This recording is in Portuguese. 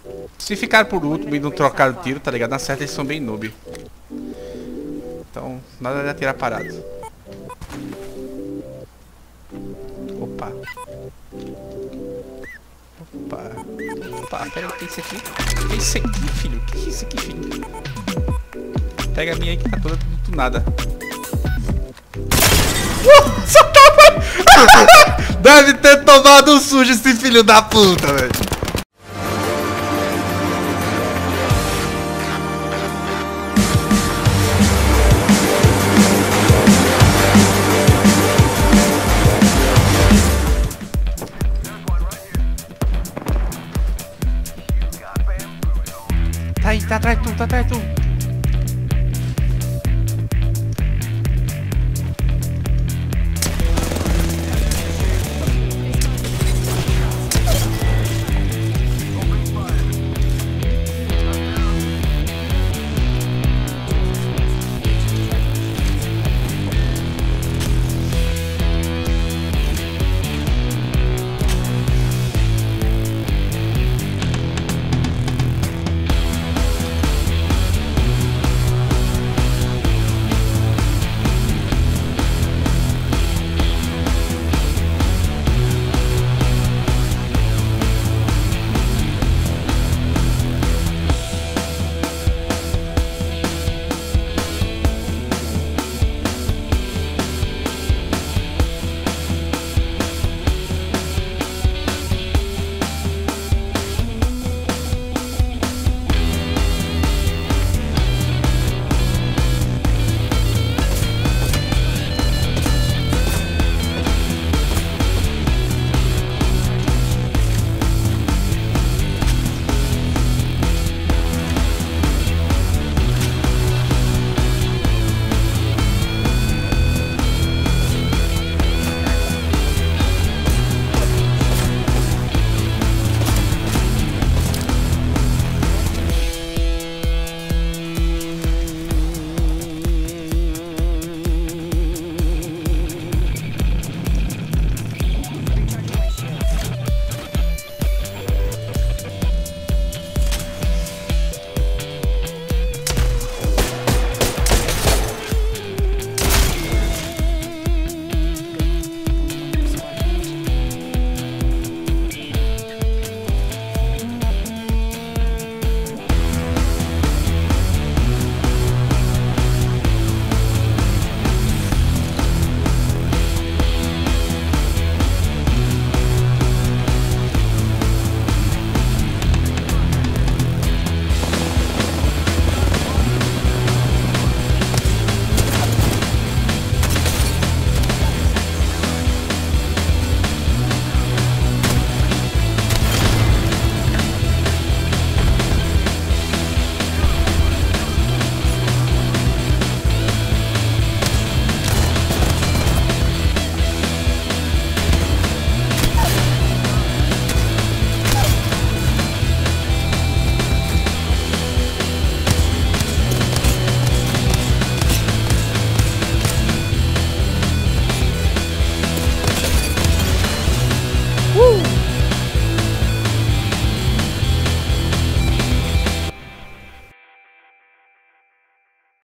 Se ficar por último e não trocar o tiro, tá ligado? Na certa eles são bem noob. Então, nada de atirar parado. Opa. Opa. Opa, pera aí, o que é isso aqui? O que é isso aqui, filho? O que é isso aqui, filho? Pega a minha aí que tá toda tunada. Só tava... Deve ter tomado um sujo esse filho da puta, velho. Tá aí, tá atrás de tu, tá atrás de tu.